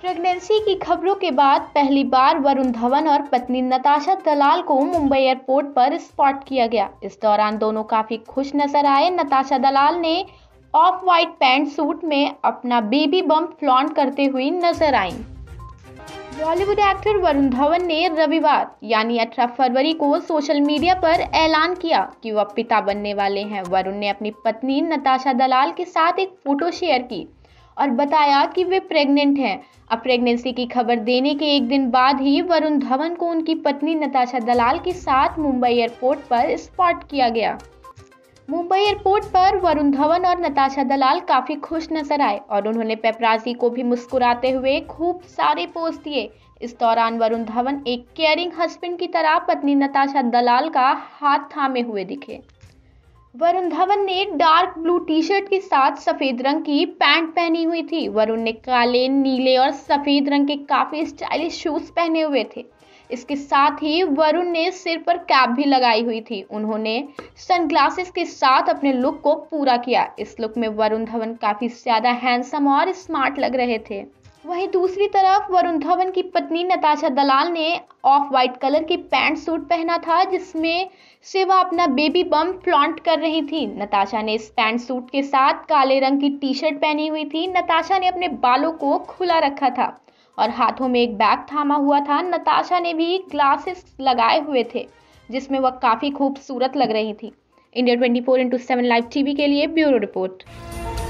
Pregnancy की खबरों के बाद पहली बार वरुण धवन और पत्नी नताशा दलाल को मुंबई एयरपोर्ट पर स्पॉट किया गया। इस दौरान दोनों काफी खुश नजर आए। नताशा दलाल ने ऑफ वाइट पैंट सूट में अपना बेबी बम्प फ्लॉन्ट करते हुए नजर आईं। बॉलीवुड एक्टर वरुण धवन ने रविवार यानी 18 फरवरी को सोशल मीडिया पर ऐलान किया कि वह पिता बनने वाले हैं। वरुण ने अपनी पत्नी नताशा दलाल के साथ एक फोटो शेयर की और बताया कि वे प्रेग्नेंट हैं। अब प्रेगनेंसी की खबर देने के एक दिन बाद ही वरुण धवन को उनकी पत्नी नताशा दलाल के साथ मुंबई एयरपोर्ट पर स्पॉट किया गया। मुंबई एयरपोर्ट पर वरुण धवन और नताशा दलाल काफी खुश नजर आए और उन्होंने पेपराजी को भी मुस्कुराते हुए खूब सारे पोज दिए। इस दौरान वरुण धवन एक केयरिंग हस्बैंड की तरह पत्नी नताशा दलाल का हाथ थामे हुए दिखे। वरुण धवन ने डार्क ब्लू टी शर्ट के साथ सफेद रंग की पैंट पहनी हुई थी। वरुण ने काले, नीले और सफेद रंग के काफी स्टाइलिश शूज पहने हुए थे। इसके साथ ही वरुण ने सिर पर कैप भी लगाई हुई थी। उन्होंने सनग्लासेस के साथ अपने लुक को पूरा किया। इस लुक में वरुण धवन काफी ज्यादा हैंडसम और स्मार्ट लग रहे थे। वहीं दूसरी तरफ वरुण धवन की पत्नी नताशा दलाल ने ऑफ वाइट कलर की पैंट सूट पहना था, जिसमें से वह अपना बेबी बम्प फ्लॉन्ट कर रही थी। नताशा ने इस पैंट सूट के साथ काले रंग की टी शर्ट पहनी हुई थी। नताशा ने अपने बालों को खुला रखा था और हाथों में एक बैग थामा हुआ था। नताशा ने भी ग्लासेस लगाए हुए थे, जिसमें वह काफी खूबसूरत लग रही थी। इंडिया 24x7 लाइव टीवी के लिए ब्यूरो रिपोर्ट।